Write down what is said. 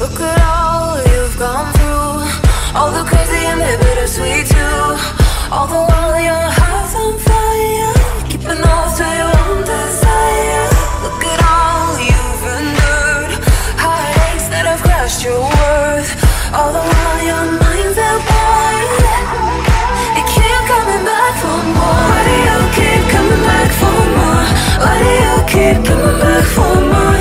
Look at all you've gone through, all the crazy and the bittersweet too. All the while your heart's on fire, keeping off to your own desire. Look at all you've endured, heartaches that have crushed your worth. All the while your mind's at war, you keep coming back for more. Why do you keep coming back for more? Why do you keep coming back for more?